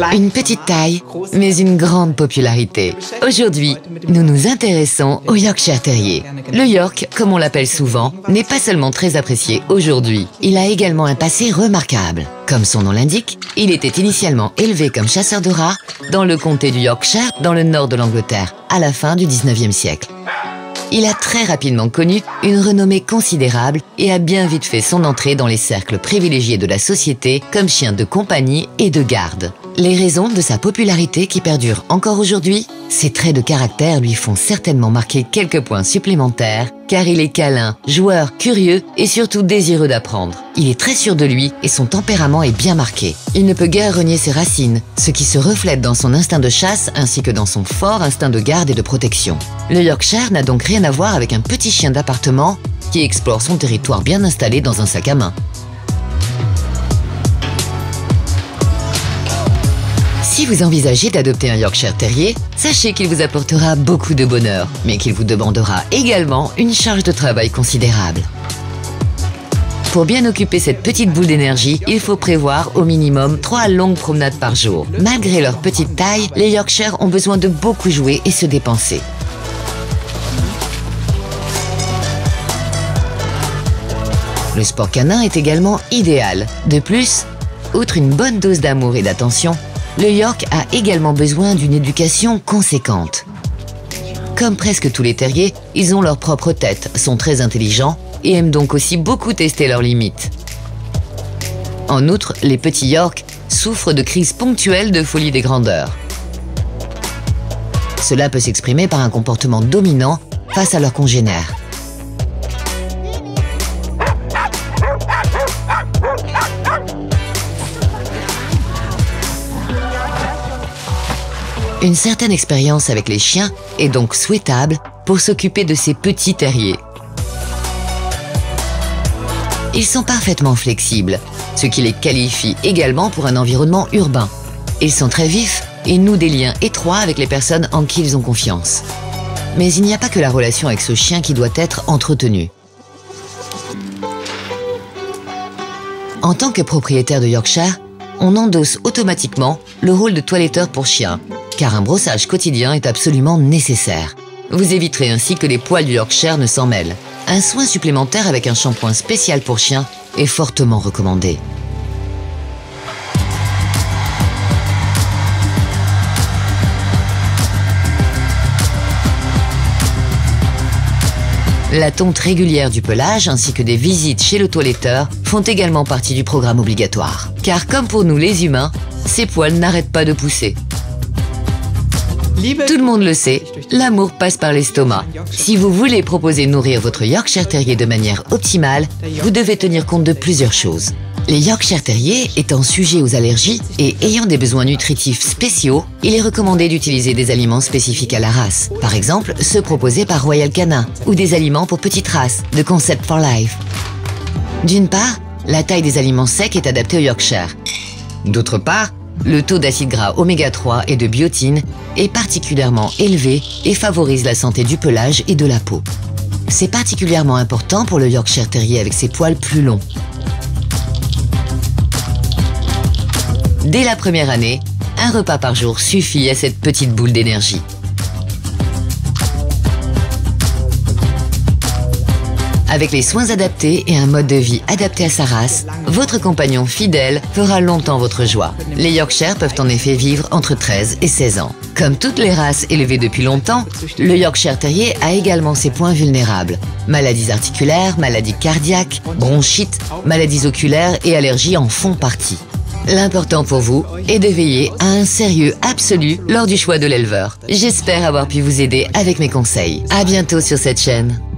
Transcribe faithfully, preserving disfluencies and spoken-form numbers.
Une petite taille, mais une grande popularité. Aujourd'hui, nous nous intéressons au Yorkshire Terrier. Le York, comme on l'appelle souvent, n'est pas seulement très apprécié aujourd'hui. Il a également un passé remarquable. Comme son nom l'indique, il était initialement élevé comme chasseur de rats dans le comté du Yorkshire, dans le nord de l'Angleterre, à la fin du dix-neuvième siècle. Il a très rapidement connu une renommée considérable et a bien vite fait son entrée dans les cercles privilégiés de la société comme chien de compagnie et de garde. Les raisons de sa popularité qui perdure encore aujourd'hui, ses traits de caractère lui font certainement marquer quelques points supplémentaires car il est câlin, joueur, curieux et surtout désireux d'apprendre. Il est très sûr de lui et son tempérament est bien marqué. Il ne peut guère renier ses racines, ce qui se reflète dans son instinct de chasse ainsi que dans son fort instinct de garde et de protection. Le Yorkshire n'a donc rien à voir avec un petit chien d'appartement qui explore son territoire bien installé dans un sac à main. Si vous envisagez d'adopter un Yorkshire Terrier, sachez qu'il vous apportera beaucoup de bonheur, mais qu'il vous demandera également une charge de travail considérable. Pour bien occuper cette petite boule d'énergie, il faut prévoir au minimum trois longues promenades par jour. Malgré leur petite taille, les Yorkshire ont besoin de beaucoup jouer et se dépenser. Le sport canin est également idéal. De plus, outre une bonne dose d'amour et d'attention, le York a également besoin d'une éducation conséquente. Comme presque tous les terriers, ils ont leur propre tête, sont très intelligents et aiment donc aussi beaucoup tester leurs limites. En outre, les petits York souffrent de crises ponctuelles de folie des grandeurs. Cela peut s'exprimer par un comportement dominant face à leurs congénères. Une certaine expérience avec les chiens est donc souhaitable pour s'occuper de ces petits terriers. Ils sont parfaitement flexibles, ce qui les qualifie également pour un environnement urbain. Ils sont très vifs et nouent des liens étroits avec les personnes en qui ils ont confiance. Mais il n'y a pas que la relation avec ce chien qui doit être entretenue. En tant que propriétaire de Yorkshire, on endosse automatiquement le rôle de toiletteur pour chien, car un brossage quotidien est absolument nécessaire. Vous éviterez ainsi que les poils du Yorkshire ne s'en mêlent. Un soin supplémentaire avec un shampoing spécial pour chien est fortement recommandé. La tonte régulière du pelage ainsi que des visites chez le toiletteur font également partie du programme obligatoire. Car comme pour nous les humains, ces poils n'arrêtent pas de pousser. Tout le monde le sait, l'amour passe par l'estomac. Si vous voulez proposer nourrir votre Yorkshire Terrier de manière optimale, vous devez tenir compte de plusieurs choses. Les Yorkshire Terriers étant sujets aux allergies et ayant des besoins nutritifs spéciaux, il est recommandé d'utiliser des aliments spécifiques à la race. Par exemple, ceux proposés par Royal Canin ou des aliments pour petites races de Concept for Life. D'une part, la taille des aliments secs est adaptée au Yorkshire. D'autre part, le taux d'acide gras oméga trois et de biotine est particulièrement élevé et favorise la santé du pelage et de la peau. C'est particulièrement important pour le Yorkshire Terrier avec ses poils plus longs. Dès la première année, un repas par jour suffit à cette petite boule d'énergie. Avec les soins adaptés et un mode de vie adapté à sa race, votre compagnon fidèle fera longtemps votre joie. Les Yorkshire peuvent en effet vivre entre treize et seize ans. Comme toutes les races élevées depuis longtemps, le Yorkshire Terrier a également ses points vulnérables. Maladies articulaires, maladies cardiaques, bronchites, maladies oculaires et allergies en font partie. L'important pour vous est de veiller à un sérieux absolu lors du choix de l'éleveur. J'espère avoir pu vous aider avec mes conseils. À bientôt sur cette chaîne.